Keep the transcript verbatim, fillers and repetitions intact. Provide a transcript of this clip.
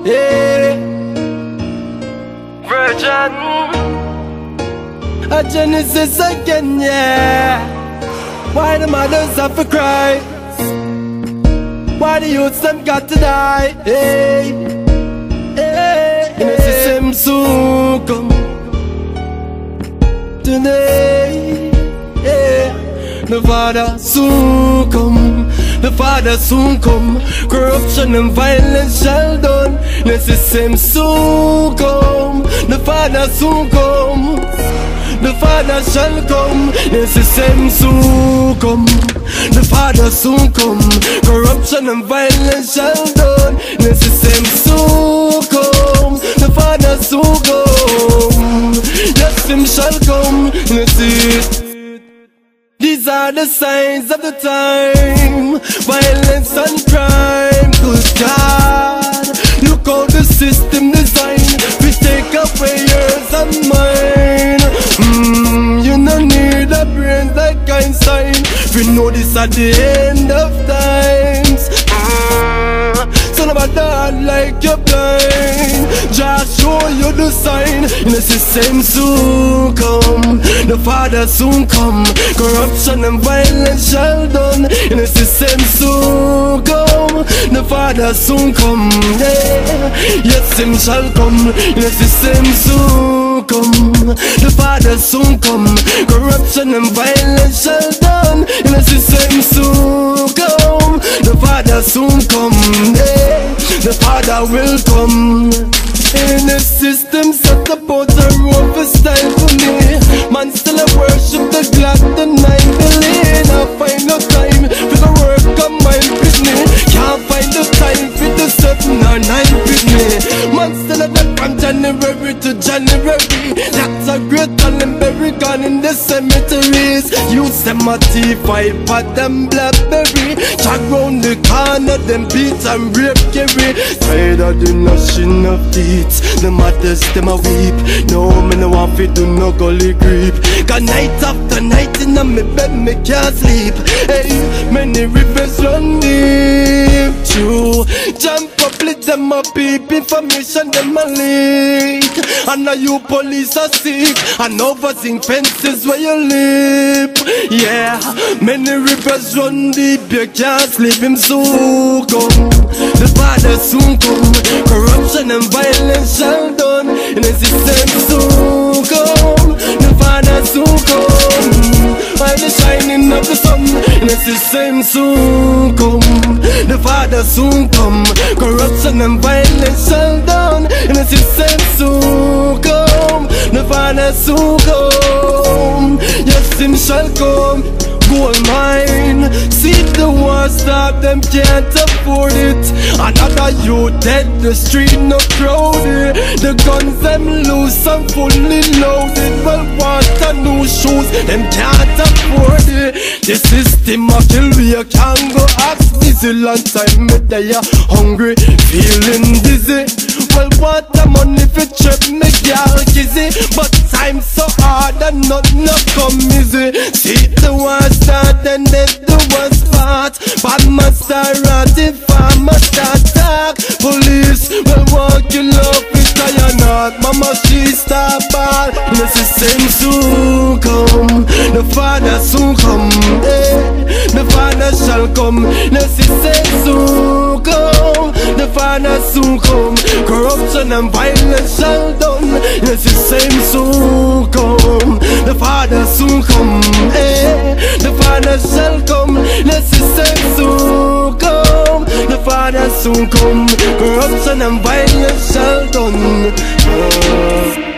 Yeah, Virgin, a Genesis again, yeah. Why the mothers have to cry? Why the youths them got to die? Hey, hey, you know see them soon come today. Yeah, the Father soon come. The Father soon come. Corruption and violence shall done. The system soon come. The Father soon come. The Father shall come. The system soon come. The Father soon come. Corruption and violence shall done. The system soon come. The Father soon come. Yes, him shall come. Let's see it. These are the signs of the time. Violence and crime. Good God, look how the system designed. We take away yours and mine. Mmm, you no need a brain like Einstein. We know this at the end of times. Mm, son of a dad like you're blind. Just show you the sign. In the system soon come. The Father soon come. Corruption and violence shall done. In the system soon come. The Father soon come. Yeah. Yes, him shall come. In the system soon come. The Father soon come. Corruption and violence shall done. In the system soon come. The Father soon come. Yeah. The Father will come. In the system set about a road for style for me. Man still a worship the Glock, the nine billion. I find no time for the work of my business. Can't find the time for the seven or nine business. Man still a dead from January to January. That's a great talent berry gone in the cemeteries. Use them a T five pot them blackberry. Track round the corner, them beat and rape carry. Tired of the gnashing of teeth. The mothers, them a weep. No, me no want fi do no gully creep. Cause night after night in a me bed me can't sleep. Hey, many rivers run deep. True, jump up, let them a peep. Information them a leak. And now you police are sick. And overthink fences where you live. Yeah, many rivers run deep. You can't sleep, him soon come. The Father soon come. Corruption and violence shall done. In the system soon come. The Father soon come. By the shining of the sun. In the system soon come. The Father soon come. Corruption and violence shall done. In the system soon come. The Father soon come. Yes, him shall come. Gold mine. See the war stop, them can't afford it. Another youth dead, the street no crowded. The guns them loose and fully loaded. Well, want a new shoes, them can't afford it. The system a kill we a can go ask busy. Long time me there hungry, feeling dizzy. Well, want the money for trip me girl kizzy. But time so hard and nothing no come easy. See the war start and then the worst part. Farmer start rotting, farmer start talk. Police will walk you love with iron heart. Mama she start ball. The system soon come. The Father soon come. Hey, the Father shall come. The system soon come. The Father soon come. Corruption and violence shall done. The system soon come. The Father soon come. Hey, the Father shall come. The system soon come. The Father soon come. Corruption and violence shall done. Uh.